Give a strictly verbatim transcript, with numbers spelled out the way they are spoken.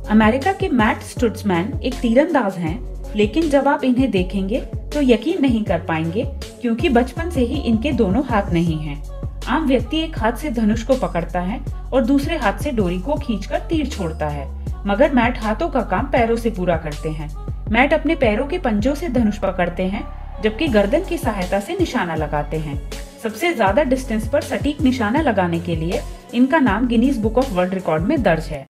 America के mat स्टुट्जमैन एक तीरंदाज हैं, लेकिन जब आप इन्हें देखेंगे तो यकीन नहीं कर पाएंगे क्योंकि बचपन से ही इनके दोनों हाथ नहीं हैं। आम व्यक्ति एक हाथ से धनुष को पकड़ता है और दूसरे हाथ से डोरी को खींचकर तीर छोड़ता है, मगर मैट हाथों का काम पैरों से पूरा करते हैं। मैट अपने पैरों के पंजों से धनुष पकड़ते हैं, जबकि गर्दन की सहायता से निशाना लगाते हैं। सबसे ज्यादा डिस्टेंस पर सटीक निशाना लगाने के लिए इनका नाम Guinness book of world record में दर्ज है।